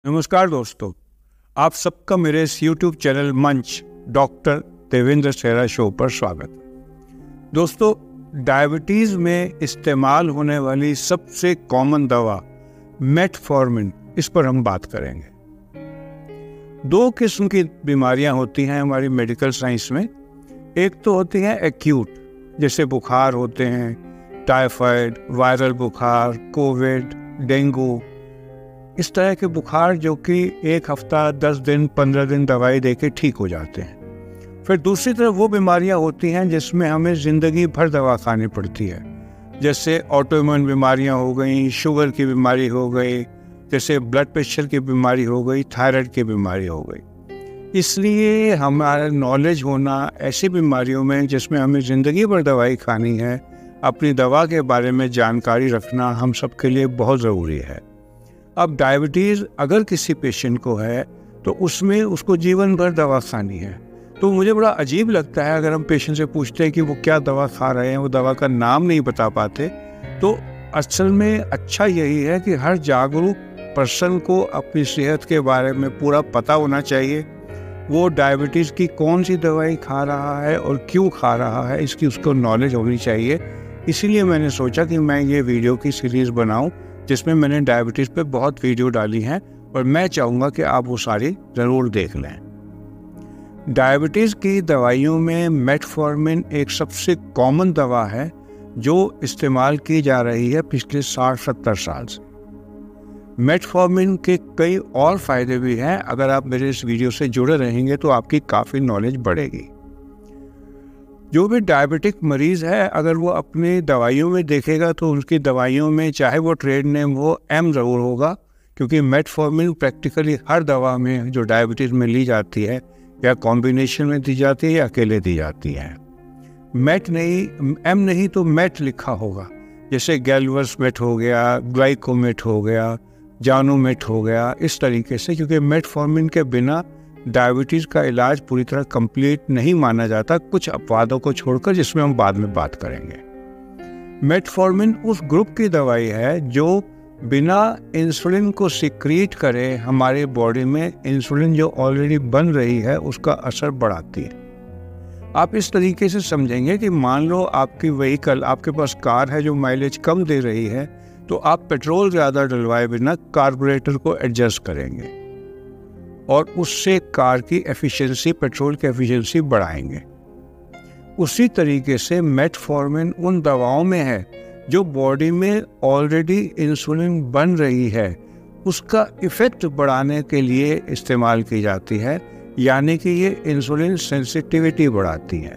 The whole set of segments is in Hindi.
नमस्कार दोस्तों, आप सबका मेरे इस YouTube चैनल मंच डॉक्टर देवेंद्र सेहरा शो पर स्वागत है। दोस्तों, डायबिटीज़ में इस्तेमाल होने वाली सबसे कॉमन दवा मेटफॉर्मिन, इस पर हम बात करेंगे। दो किस्म की बीमारियां होती हैं हमारी मेडिकल साइंस में। एक तो होती हैं एक्यूट, जैसे बुखार होते हैं, टाइफाइड, वायरल बुखार, कोविड, डेंगू, इस तरह के बुखार जो कि एक हफ्ता, 10 दिन, 15 दिन दवाई देके ठीक हो जाते हैं। फिर दूसरी तरफ वो बीमारियां होती हैं जिसमें हमें ज़िंदगी भर दवा खानी पड़ती है, जैसे ऑटोइम्यून बीमारियां हो गई, शुगर की बीमारी हो गई, जैसे ब्लड प्रेशर की बीमारी हो गई, थायराइड की बीमारी हो गई। इसलिए हमारा नॉलेज होना ऐसी बीमारियों में जिसमें हमें ज़िंदगी भर दवाई खानी है, अपनी दवा के बारे में जानकारी रखना हम सबके लिए बहुत ज़रूरी है। अब डायबिटीज़ अगर किसी पेशेंट को है तो उसमें उसको जीवन भर दवा खानी है। तो मुझे बड़ा अजीब लगता है अगर हम पेशेंट से पूछते हैं कि वो क्या दवा खा रहे हैं, वो दवा का नाम नहीं बता पाते। तो असल में अच्छा यही है कि हर जागरूक पर्सन को अपनी सेहत के बारे में पूरा पता होना चाहिए। वो डायबिटीज़ की कौन सी दवाई खा रहा है और क्यों खा रहा है, इसकी उसको नॉलेज होनी चाहिए। इसीलिए मैंने सोचा कि मैं ये वीडियो की सीरीज़ बनाऊं जिसमें मैंने डायबिटीज़ पे बहुत वीडियो डाली हैं और मैं चाहूँगा कि आप वो सारी ज़रूर देख लें। डायबिटीज़ की दवाइयों में मेटफॉर्मिन एक सबसे कॉमन दवा है जो इस्तेमाल की जा रही है पिछले 60-70 साल से। मेटफॉर्मिन के कई और फ़ायदे भी हैं। अगर आप मेरे इस वीडियो से जुड़े रहेंगे तो आपकी काफ़ी नॉलेज बढ़ेगी। जो भी डायबिटिक मरीज़ है, अगर वो अपनी दवाइयों में देखेगा तो उनकी दवाइयों में चाहे वो ट्रेड नेम हो, एम ज़रूर होगा, क्योंकि मेटफॉर्मिन प्रैक्टिकली हर दवा में जो डायबिटीज़ में ली जाती है या कॉम्बिनेशन में दी जाती है या अकेले दी जाती है। मेट नहीं, एम नहीं तो मेट लिखा होगा, जैसे गैल्वर्स मेट हो गया, ग्लाइकोमेट हो गया, जानोमेट हो गया, इस तरीके से, क्योंकि मेटफॉर्मिन के बिना डायबिटीज़ का इलाज पूरी तरह कंप्लीट नहीं माना जाता, कुछ अपवादों को छोड़कर, जिसमें हम बाद में बात करेंगे। मेटफॉर्मिन उस ग्रुप की दवाई है जो बिना इंसुलिन को सिक्रीट करे हमारे बॉडी में इंसुलिन जो ऑलरेडी बन रही है उसका असर बढ़ाती है। आप इस तरीके से समझेंगे कि मान लो आपकी व्हीकल, आपके पास कार है जो माइलेज कम दे रही है, तो आप पेट्रोल ज़्यादा डलवाए बिना कार्बोरेटर को एडजस्ट करेंगे और उससे कार की एफिशिएंसी, पेट्रोल की एफिशिएंसी बढ़ाएंगे। उसी तरीके से मेटफॉर्मिन उन दवाओं में है जो बॉडी में ऑलरेडी इंसुलिन बन रही है, उसका इफ़ेक्ट बढ़ाने के लिए इस्तेमाल की जाती है, यानी कि ये इंसुलिन सेंसिटिविटी बढ़ाती है।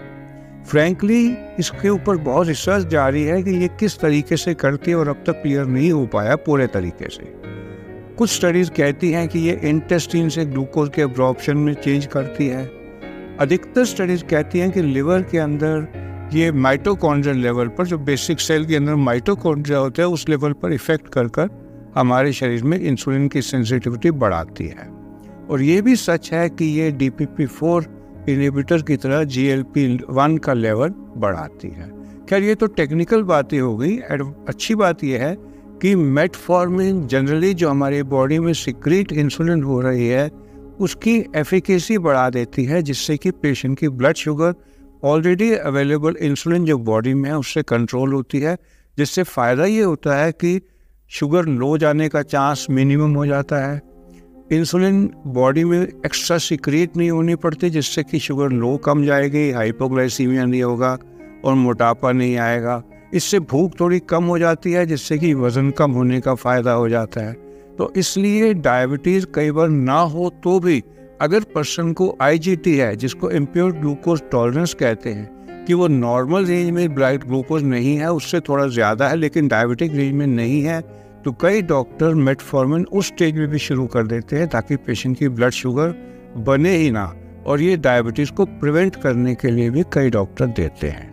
फ्रैंकली इसके ऊपर बहुत रिसर्च जारी है कि ये किस तरीके से करती है और अब तक क्लियर नहीं हो पाया पूरे तरीके से। कुछ स्टडीज़ कहती हैं कि ये इंटेस्टाइन से ग्लूकोज के एब्जॉर्प्शन में चेंज करती है। अधिकतर स्टडीज़ कहती हैं कि लिवर के अंदर ये माइटोकॉन्ड्रियल लेवल पर, जो बेसिक सेल के अंदर माइटोकॉन्ड्रिया होते हैं, उस लेवल पर इफ़ेक्ट कर हमारे शरीर में इंसुलिन की सेंसिटिविटी बढ़ाती है। और ये भी सच है कि ये DPP-4 इनहिबिटर की तरह GLP-1 का लेवल बढ़ाती है। खैर, ये तो टेक्निकल बातें हो गई। अच्छी बात यह है कि मेटफॉर्मिन जनरली जो हमारी बॉडी में सिक्रीट इंसुलिन हो रही है उसकी एफिकेसी बढ़ा देती है, जिससे कि पेशेंट की blood sugar, already available insulin जो बॉडी में है, उससे कंट्रोल होती है, जिससे फ़ायदा ये होता है कि शुगर लो जाने का चांस मिनिमम हो जाता है। इंसुलिन बॉडी में एक्स्ट्रा सिक्रीट नहीं होनी पड़ती, जिससे कि शुगर लो कम जाएगी, हाइपोग्लाइसीमिया नहीं होगा और मोटापा नहीं आएगा। इससे भूख थोड़ी कम हो जाती है, जिससे कि वज़न कम होने का फ़ायदा हो जाता है। तो इसलिए डायबिटीज़ कई बार ना हो तो भी अगर पर्सन को IGT है, जिसको इम्प्योर ग्लूकोज टॉलरेंस कहते हैं, कि वो नॉर्मल रेंज में ब्लड ग्लूकोज नहीं है, उससे थोड़ा ज़्यादा है लेकिन डायबिटिक रेंज में नहीं है, तो कई डॉक्टर मेटफॉर्मिन उस स्टेज में भी शुरू कर देते हैं ताकि पेशेंट की ब्लड शुगर बने ही ना। और ये डायबिटीज़ को प्रिवेंट करने के लिए भी कई डॉक्टर देते हैं।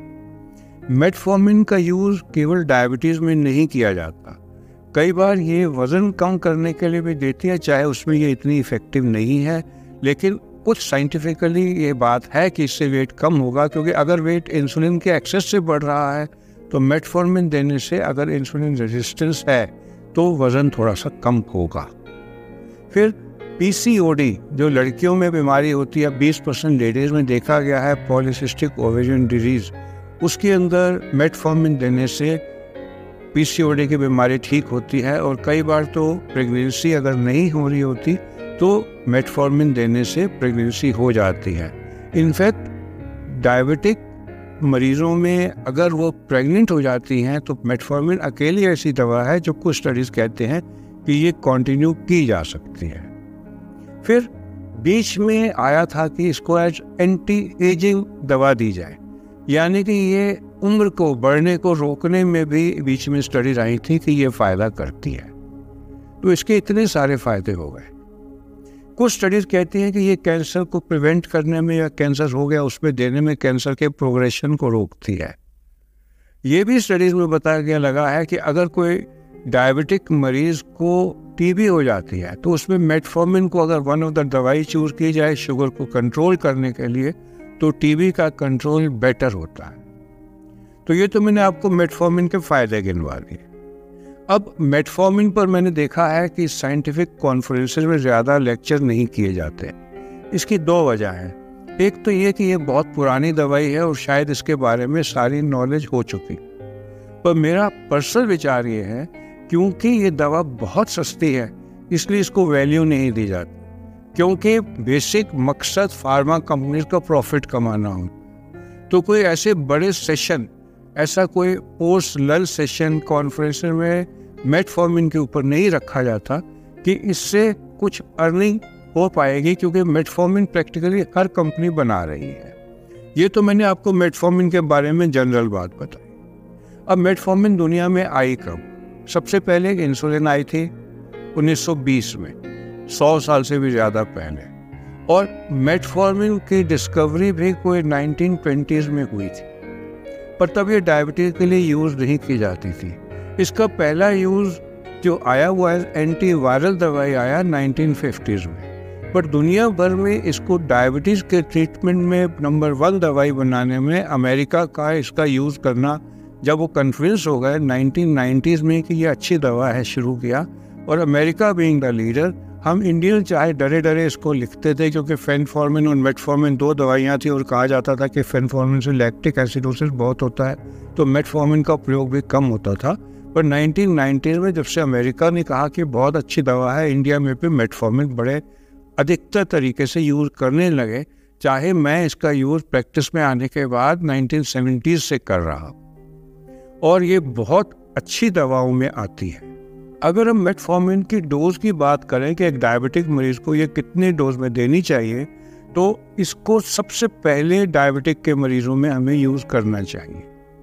मेटफॉर्मिन का यूज़ केवल डायबिटीज़ में नहीं किया जाता, कई बार ये वज़न कम करने के लिए भी देती है, चाहे उसमें ये इतनी इफ़ेक्टिव नहीं है, लेकिन कुछ साइंटिफिकली ये बात है कि इससे वेट कम होगा, क्योंकि अगर वेट इंसुलिन के एक्सेस से बढ़ रहा है तो मेटफॉर्मिन देने से अगर इंसुलिन रेजिस्टेंस है तो वज़न थोड़ा सा कम होगा। फिर PCOD जो लड़कियों में बीमारी होती है, 20% लेडीज़ में देखा गया है, पॉलीसिस्टिक ओवेरियन डिजीज़, उसके अंदर मेटफॉर्मिन देने से PCOD की बीमारी ठीक होती है। और कई बार तो प्रेगनेंसी अगर नहीं हो रही होती तो मेटफॉर्मिन देने से प्रेगनेंसी हो जाती है। इनफैक्ट डायबिटिक मरीज़ों में अगर वो प्रेग्नेंट हो जाती हैं तो मेटफॉर्मिन अकेली ऐसी दवा है जो कुछ स्टडीज़ कहते हैं कि ये कंटिन्यू की जा सकती है। फिर बीच में आया था कि इसको एज एंटी एजिंग दवा दी जाए, यानी कि ये उम्र को बढ़ने को रोकने में भी बीच में स्टडीज आई थी कि ये फ़ायदा करती है। तो इसके इतने सारे फ़ायदे हो गए। कुछ स्टडीज़ कहती हैं कि ये कैंसर को प्रिवेंट करने में, या कैंसर हो गया उसमें देने में कैंसर के प्रोग्रेशन को रोकती है। ये भी स्टडीज़ में बताया गया लगा है कि अगर कोई डायबिटिक मरीज़ को टीबी हो जाती है तो उसमें मेटफॉर्मिन को अगर वन ऑफ द दवाई चूज़ की जाए शुगर को कंट्रोल करने के लिए, तो टीबी का कंट्रोल बेटर होता है। तो ये तो मैंने आपको मेटफॉर्मिन के फ़ायदे गिनवा दिए। अब मेटफॉर्मिन पर मैंने देखा है कि साइंटिफिक कॉन्फ्रेंसेस में ज़्यादा लेक्चर नहीं किए जाते। इसकी दो वजह हैं। एक तो ये कि ये बहुत पुरानी दवाई है और शायद इसके बारे में सारी नॉलेज हो चुकी, पर मेरा पर्सनल विचार ये है क्योंकि ये दवा बहुत सस्ती है इसलिए इसको वैल्यू नहीं दी जाती, क्योंकि बेसिक मकसद फार्मा कंपनीज का प्रॉफिट कमाना हो। तो कोई ऐसे बड़े सेशन, ऐसा कोई पोस्ट लल सेशन कॉन्फ्रेंस में मेटफॉर्मिन के ऊपर नहीं रखा जाता कि इससे कुछ अर्निंग हो पाएगी, क्योंकि मेटफॉर्मिन प्रैक्टिकली हर कंपनी बना रही है। ये तो मैंने आपको मेटफॉर्मिन के बारे में जनरल बात बताई। अब मेटफॉर्मिन दुनिया में आई कब? सबसे पहले इंसुलिन आई थी 1920 में, 100 साल से भी ज़्यादा पहले। और मेटफॉर्मिन की डिस्कवरी भी कोई 1920s में हुई थी, पर तब ये डायबिटीज़ के लिए यूज़ नहीं की जाती थी। इसका पहला यूज़ जो आया हुआ है एंटी वायरल दवाई आया 1950s में, पर दुनिया भर में इसको डायबिटीज़ के ट्रीटमेंट में नंबर 1 दवाई बनाने में अमेरिका का इसका यूज़ करना, जब वो कन्फ्यूज हो गए 1990s में कि ये अच्छी दवा है, शुरू किया। और अमेरिका बीइंग द लीडर, हम इंडियन चाहे डरे डरे इसको लिखते थे क्योंकि फेनफॉर्मिन और मेटफॉर्मिन 2 दवाइयाँ थी और कहा जाता था कि फेनफॉर्मिन से लैक्टिक एसिडोसिस बहुत होता है तो मेटफॉर्मिन का प्रयोग भी कम होता था। पर 1990 में जब से अमेरिका ने कहा कि बहुत अच्छी दवा है, इंडिया में भी मेटफॉर्मिन बड़े अधिकतर तरीके से यूज़ करने लगे, चाहे मैं इसका यूज़ प्रैक्टिस में आने के बाद 1970s से कर रहा हूँ, और ये बहुत अच्छी दवाओं में आती है। अगर हम मेटफॉर्मिन की डोज की बात करें कि एक डायबिटिक मरीज को ये कितने डोज में देनी चाहिए, तो इसको सबसे पहले डायबिटिक के मरीजों में हमें यूज़ करना चाहिए।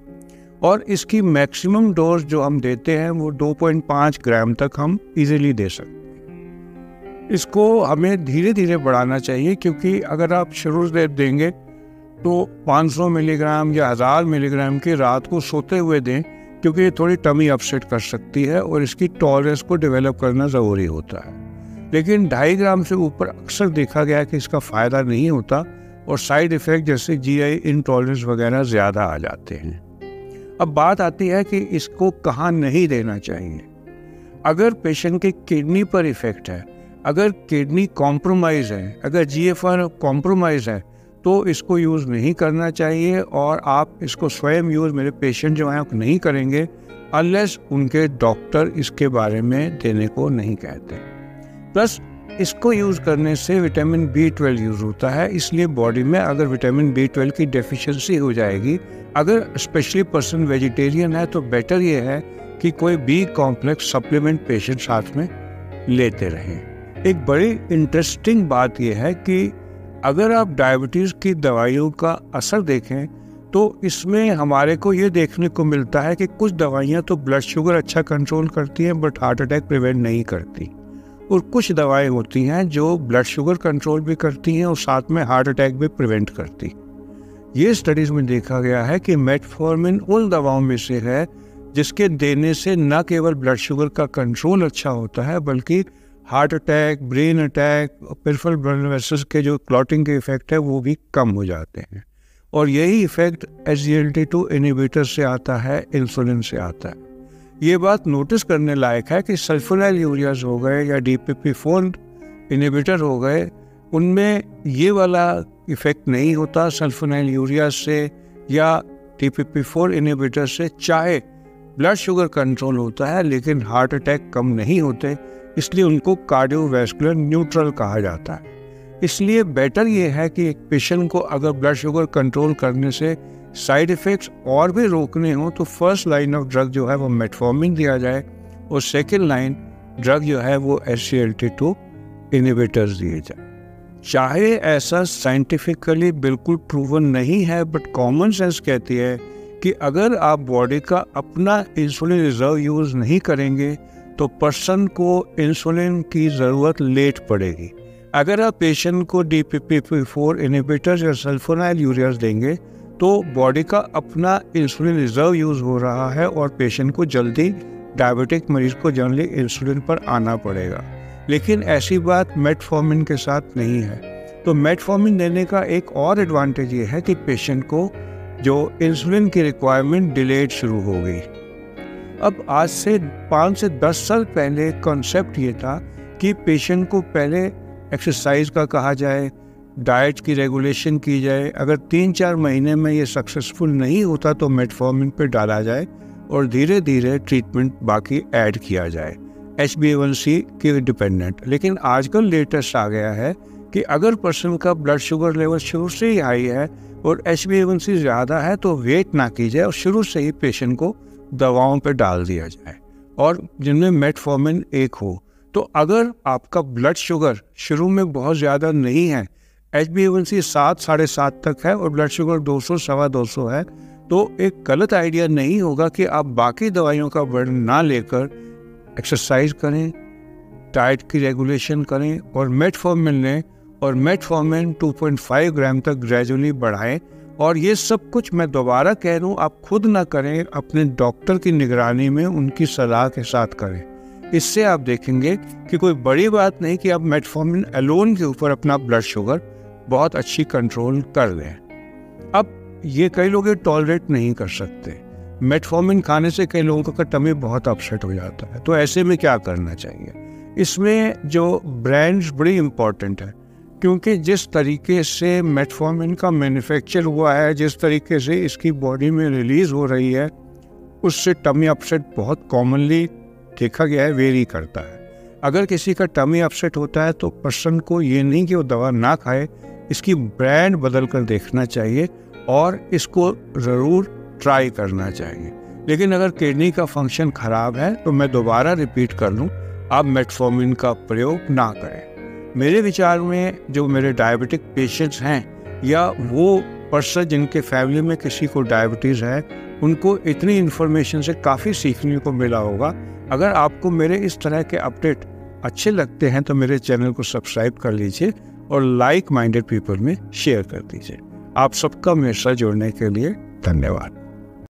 और इसकी मैक्सिमम डोज जो हम देते हैं वो 2.5 ग्राम तक हम इजीली दे सकते हैं। इसको हमें धीरे धीरे बढ़ाना चाहिए, क्योंकि अगर आप शुरू से देंगे तो 500 मिलीग्राम या 1000 मिलीग्राम की रात को सोते हुए दें, क्योंकि ये थोड़ी टमी अपसेट कर सकती है और इसकी टॉलरेंस को डेवलप करना ज़रूरी होता है। लेकिन 2.5 ग्राम से ऊपर अक्सर देखा गया कि इसका फ़ायदा नहीं होता और साइड इफ़ेक्ट जैसे GI इंटॉलरेंस वगैरह ज़्यादा आ जाते हैं। अब बात आती है कि इसको कहाँ नहीं देना चाहिए। अगर पेशेंट के किडनी पर इफ़ेक्ट है, अगर किडनी कॉम्प्रोमाइज़ है, अगर GFR कॉम्प्रोमाइज़ है, तो इसको यूज़ नहीं करना चाहिए। और आप इसको स्वयं यूज़, मेरे पेशेंट जो हैं नहीं करेंगे अनलेस उनके डॉक्टर इसके बारे में देने को नहीं कहते। प्लस इसको यूज़ करने से विटामिन B12 यूज़ होता है, इसलिए बॉडी में अगर विटामिन B12 की डेफिशिएंसी हो जाएगी, अगर स्पेशली पर्सन वेजिटेरियन है, तो बेटर ये है कि कोई B कॉम्प्लेक्स सप्लीमेंट पेशेंट साथ में लेते रहें। एक बड़ी इंटरेस्टिंग बात यह है कि अगर आप डायबिटीज़ की दवाइयों का असर देखें तो इसमें हमारे को ये देखने को मिलता है कि कुछ दवाइयाँ तो ब्लड शुगर अच्छा कंट्रोल करती हैं बट हार्ट अटैक प्रिवेंट नहीं करती, और कुछ दवाएं होती हैं जो ब्लड शुगर कंट्रोल भी करती हैं और साथ में हार्ट अटैक भी प्रिवेंट करती। ये स्टडीज़ में देखा गया है कि मेटफॉर्मिन उन दवाओं में से है जिसके देने से न केवल ब्लड शुगर का कंट्रोल अच्छा होता है बल्कि heart attack, brain attack, peripheral blood vessels के जो क्लॉटिंग के इफेक्ट है वो भी कम हो जाते हैं। और यही इफेक्ट SGLT2 इनहिबिटर से आता है, इंसुलिन से आता है। ये बात नोटिस करने लायक है कि सल्फोनाइल यूरियाज हो गए या DPP-4 इनहिबिटर हो गए, उनमें ये वाला इफ़ेक्ट नहीं होता सल्फोनाइल यूरिया से या DPP-4 इनहिबिटर से। चाहे ब्लड शुगर कंट्रोल होता है लेकिन हार्ट अटैक कम नहीं होते, इसलिए उनको कार्डियोवैस्कुलर न्यूट्रल कहा जाता है। इसलिए बेटर ये है कि एक पेशेंट को अगर ब्लड शुगर कंट्रोल करने से साइड इफ़ेक्ट्स और भी रोकने हो तो फर्स्ट लाइन ऑफ ड्रग जो है वो मेटफॉर्मिन दिया जाए और सेकेंड लाइन ड्रग जो है वो SGLT2 इनहिबिटर्स दिए जाए। चाहे ऐसा साइंटिफिकली बिल्कुल प्रूवन नहीं है, बट कॉमन सेंस कहती है कि अगर आप बॉडी का अपना इंसुलिन रिजर्व यूज़ नहीं करेंगे तो पर्सन को इंसुलिन की ज़रूरत लेट पड़ेगी। अगर आप पेशेंट को DPP-4 इनहिबिटर्स या सल्फोनाइल यूरियाज देंगे तो बॉडी का अपना इंसुलिन रिजर्व यूज़ हो रहा है और पेशेंट को जल्दी, डायबिटिक मरीज को जल्दी इंसुलिन पर आना पड़ेगा। लेकिन ऐसी बात मेटफॉर्मिन के साथ नहीं है। तो मेटफॉर्मिन देने का एक और एडवांटेज ये है कि पेशेंट को जो इंसुलिन की रिक्वायरमेंट डिलेड शुरू हो गई। अब आज से 5 से 10 साल पहले कॉन्सेप्ट ये था कि पेशेंट को पहले एक्सरसाइज का कहा जाए, डाइट की रेगुलेशन की जाए, अगर 3-4 महीने में ये सक्सेसफुल नहीं होता तो मेटफॉर्मिन पे डाला जाए और धीरे धीरे ट्रीटमेंट बाकी ऐड किया जाए HbA1c के डिपेंडेंट। लेकिन आजकल लेटेस्ट आ गया है कि अगर पर्सन का ब्लड शुगर लेवल शुरू से ही हाई है और HbA1c ज़्यादा है तो वेट ना की जाए और शुरू से ही पेशेंट को दवाओं पे डाल दिया जाए, और जिनमें मेटफॉर्मिन एक हो। तो अगर आपका ब्लड शुगर शुरू में बहुत ज़्यादा नहीं है, HbA1c 7-7.5 तक है और ब्लड शुगर 200-250 है, तो एक गलत आइडिया नहीं होगा कि आप बाकी दवाइयों का बर्डन ना लेकर एक्सरसाइज करें, डाइट की रेगुलेशन करें और मेटफॉर्मिन लें और मेटफॉर्मिन 2.5 ग्राम तक ग्रेजुअली बढ़ाएं। और ये सब कुछ मैं दोबारा कह रहा हूँ, आप खुद ना करें, अपने डॉक्टर की निगरानी में उनकी सलाह के साथ करें। इससे आप देखेंगे कि कोई बड़ी बात नहीं कि आप मेटफॉर्मिन अलोन के ऊपर अपना ब्लड शुगर बहुत अच्छी कंट्रोल कर लें। अब ये कई लोग टॉलरेट नहीं कर सकते, मेटफॉर्मिन खाने से कई लोगों का टमी बहुत अपसेट हो जाता है, तो ऐसे में क्या करना चाहिए? इसमें जो ब्रांड्स बड़ी इम्पॉर्टेंट है, क्योंकि जिस तरीके से मेटफॉर्मिन का मैन्युफैक्चर हुआ है, जिस तरीके से इसकी बॉडी में रिलीज़ हो रही है, उससे टमी अपसेट बहुत कॉमनली देखा गया है, वेरी करता है। अगर किसी का टमी अपसेट होता है तो पर्सन को ये नहीं कि वो दवा ना खाए, इसकी ब्रांड बदल कर देखना चाहिए और इसको ज़रूर ट्राई करना चाहिए। लेकिन अगर किडनी का फंक्शन खराब है तो मैं दोबारा रिपीट कर लूँ, आप मेटफॉर्मिन का प्रयोग ना करें। मेरे विचार में जो मेरे डायबिटिक पेशेंट्स हैं या वो पर्सन जिनके फैमिली में किसी को डायबिटीज़ है, उनको इतनी इन्फॉर्मेशन से काफ़ी सीखने को मिला होगा। अगर आपको मेरे इस तरह के अपडेट अच्छे लगते हैं तो मेरे चैनल को सब्सक्राइब कर लीजिए और लाइक माइंडेड पीपल में शेयर कर दीजिए। आप सबका मेरे साथ जुड़ने के लिए धन्यवाद।